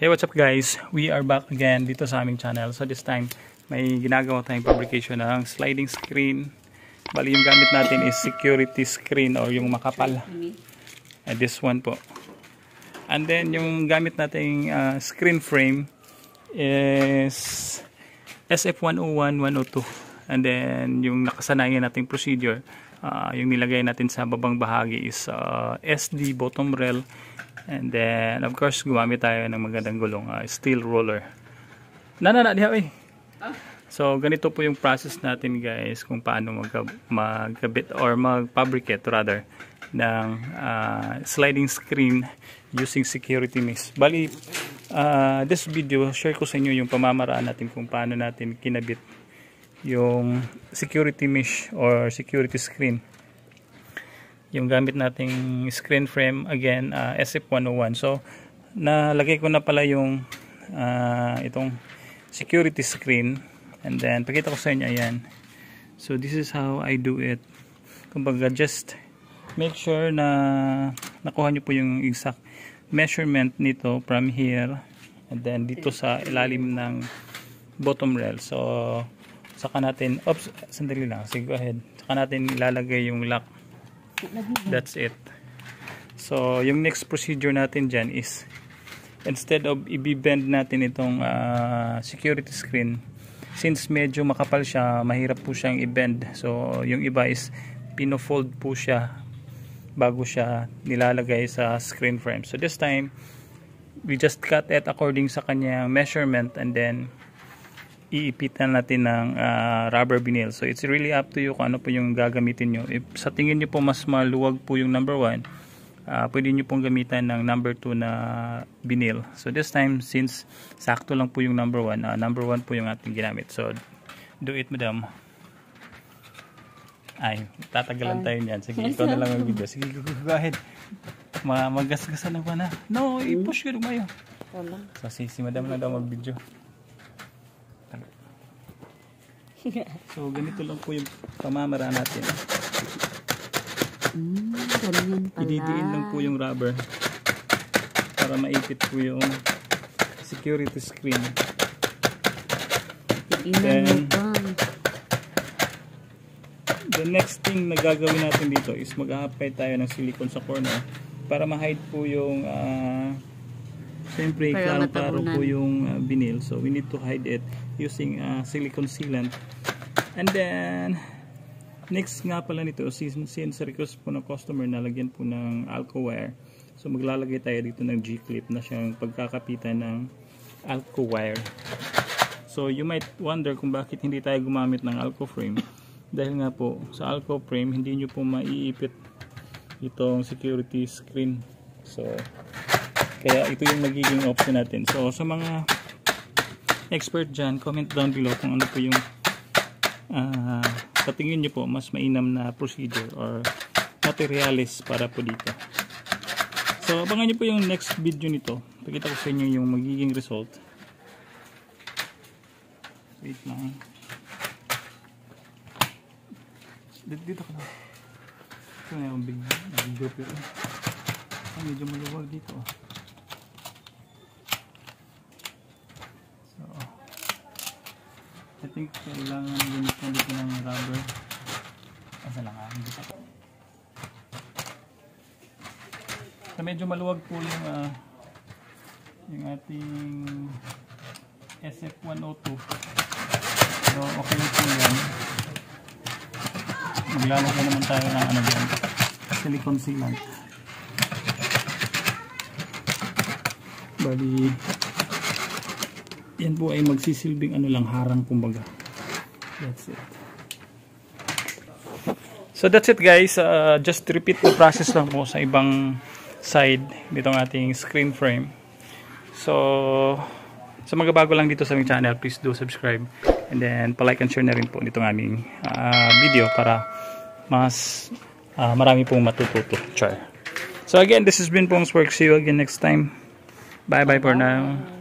Hey, what's up guys? We are back again dito sa aming channel. So this time, may ginagawa tayong fabrication ng sliding screen. Bali yung gamit natin is security screen or yung makapal. And this one po. And then yung gamit nating screen frame is SF101, 102. And then yung nakasanayan nating procedure, yung nilagay natin sa babang bahagi is SD bottom rail. And then, of course, gumamit tayo ng magandang gulong, steel roller. So, ganito po yung process natin, guys, kung paano magkabit or mag-fabricate, rather, ng sliding screen using security mesh. Bali, this video, share ko sa inyo yung pamamaraan natin kung paano natin kinabit yung security mesh or security screen. Yung gamit nating screen frame, again, SF101. So, nalagay ko na pala yung itong security screen. And then, pakita ko sa inyo, ayan. So, this is how I do it. Kumbaga, just make sure na nakuha nyo po yung exact measurement nito from here. And then, dito sa ilalim ng bottom rail. So, saka natin, oops, sandali lang. Sige, go ahead. Saka natin ilalagay yung lock. That's it. So, yung next procedure natin dyan is, instead of i-bend natin itong security screen, since medyo makapal siya, mahirap po siyang i-bend. So, yung iba is pino-fold po siya bago siya nilalagay sa screen frame. So, this time, we just cut it according sa kanyang measurement and then iipitan natin ng rubber vinyl. So it's really up to you kung ano po yung gagamitin nyo. If sa tingin nyo po mas maluwag po yung number 1, pwede nyo pong gamitan ng number 2 na vinyl. So this time, since sakto lang po yung number 1, number 1 po yung ating ginamit. So do it, madam. Ay, tatagalan tayo niyan. Sige, ikaw na lang ang video. Sige, go ahead. Magasgasan na ba na? No, i-push ko lumayo. So si madam na daw mag-video. So, ganito lang po yung pamamaraan natin. Ganyan pala. Ididiin lang po yung rubber para maipit po yung security screen. Then, the next thing na gagawin natin dito is mag-apply tayo ng silicone sa corner para ma-hide po yung siyempre, klaro-klaro po yung vinyl. So, we need to hide it using silicone sealant. And then, next nga pala nito, since request po ng customer na lagyan po ng alco wire. So, maglalagay tayo dito ng G-clip na siyang pagkakapitan ng alco wire. So, you might wonder kung bakit hindi tayo gumamit ng alco frame. Dahil nga po, sa alco frame, hindi nyo po maiipit itong security screen. So, kaya ito yung magiging option natin. So sa mga expert dyan, comment down below kung ano po yung sa tingin nyo po mas mainam na procedure or materials para po dito. So abangan nyo po yung next video nito. Pakita ko sa inyo yung magiging result. Wait lang. Dito ka na. Ito na yung big group yun. Medyo maluwag dito. I think kailangan gamitin dito ng rubber. Asa lang dito. So medyo maluwag po yung ating SF102. So okay po yan. Maglalagay naman tayo ng dyan, silicone sealant. Bali yan po ay magsisilbing lang, harang kumbaga. That's it. So that's it guys. Just repeat the process lang po sa ibang side nitong ating screen frame. So sa mga bago lang dito sa aming channel, please do subscribe. And then palike and share na rin po nitong aming video para mas marami pong matututo. Char. So again, this has been Pong's Work. See you again next time. Bye bye for now.